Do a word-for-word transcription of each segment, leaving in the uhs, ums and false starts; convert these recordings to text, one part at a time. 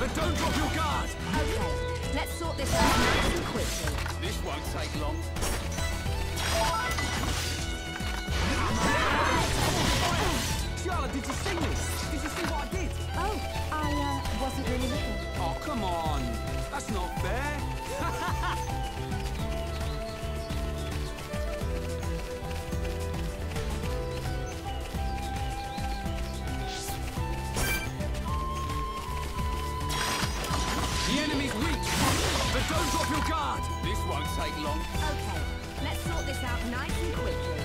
But don't drop your guard! Okay, let's sort this out nice and quickly. This won't take long. Charlotte, did you see me? Did you see what I did? Oh, I uh, wasn't really looking. Oh, come on. That's not fair. The enemy's weak, but don't drop your guard. This won't take long. Okay, let's sort this out nice and quickly.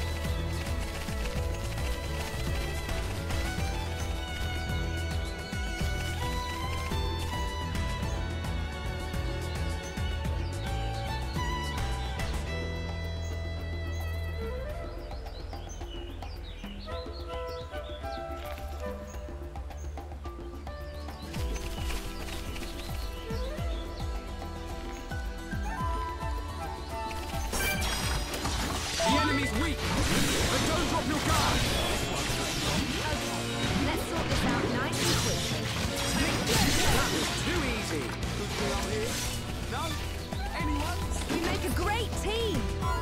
The enemy's weak, but don't drop your guard. Okay, let's sort this out nice and quickly. That was too easy. Good thing I'm here. No? Anyone? We make a great team!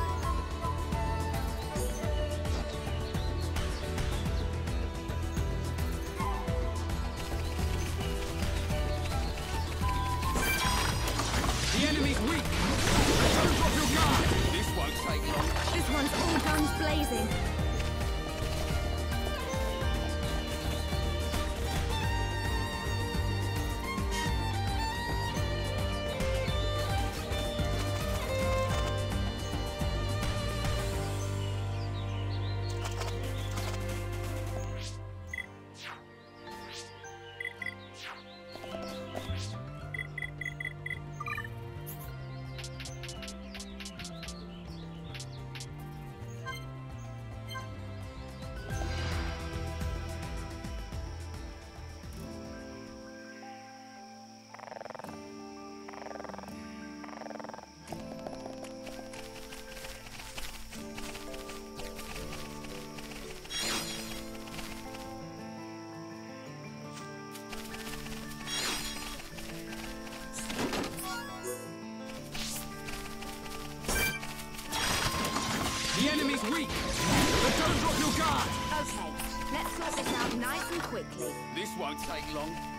The enemy's weak, but don't drop your guard. This won't take long. This one's all guns blazing. The enemy's weak, but don't drop your guard. Okay, let's sort this out nice and quickly. This won't take long.